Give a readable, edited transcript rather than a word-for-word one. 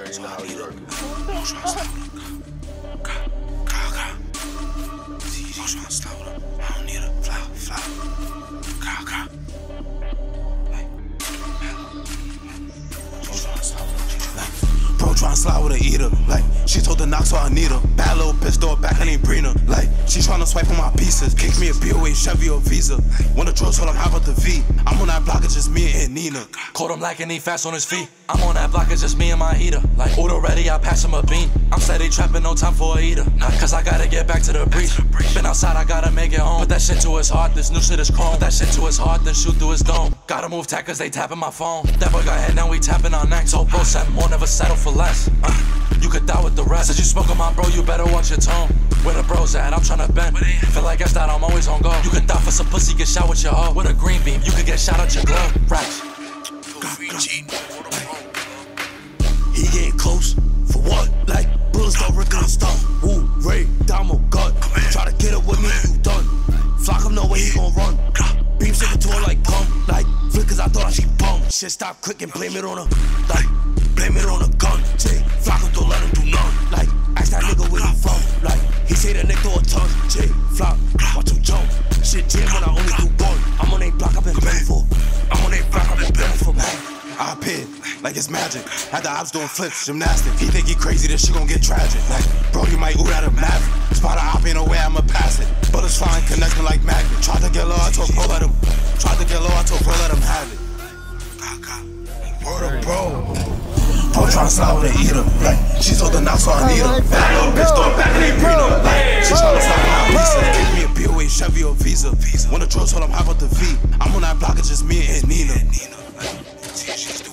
already know how you work. I don't need a fly. Bro tryna slide with a eater, like she told the knock so I need her. Bad little pistol back, I ain't bring her. Like she tryna swipe on my pieces. Kick me a BOA, Chevy or Visa. When the drugs told him how about the V? I'm on that block, it's just me and Nina. Caught him lacking, he fast on his feet. I'm on that block, it's just me and my heater. Like Udo ready, I pass him a bean. I'm steady trapping, no time for a eater. Cause I gotta get back to the breach. Been outside, I gotta make it home. Put that shit to his heart, this new shit is chrome. Put that shit to his heart, then shoot through his dome. Gotta move tack cause they tapping my phone. That boy got head, now we tapping our necks. So bro said more, never settle for less. You could die with the rest. Said you smoke on my bro, you better watch your tone. Where the bros at? I'm tryna bend. Feel like Sdot, I'm always on go. You can die for some pussy, get shot with your hoe. With a green beam, you could get shot at your glove. Rackz. He getting close, for what? Like, bullets don't rip on stuff. Woo, Ray, Damo, gut. Try to get up with me, you done. Flock him, no way he gon' run. Beam sticking to her like gum. Like, flick cause I thought she bum. Shit stop quick and blame it on her. Like, blame it on a gun. Say, flock him, don't let him do none. Like, ask that nigga where he from. Like, he say the nigga throw a ton. Say, flock, watch him jump. Shit jam when I only do one. I'm on a block, I've been begging for. Man. I appeared like it's magic. Had the ops doing flips, gymnastics. He think he crazy, this shit gon' get tragic. Like, bro, you might ooh at a maverick. Spot a op, ain't no way I'ma pass it. Bullets flying, connecting like magnet. Tried to get low, I told bro, let him. Have it. Word up, bro. Bro tryna slide with a eater. Like, she told the knock so I need her. Bad little bitch, throw it back and ain't bring her. Like, she tryna slide with my pieces. Kick me a BOA, Chevy or Visa. When the drugs told him how about the V? I'm on that block, it's just me and Nina.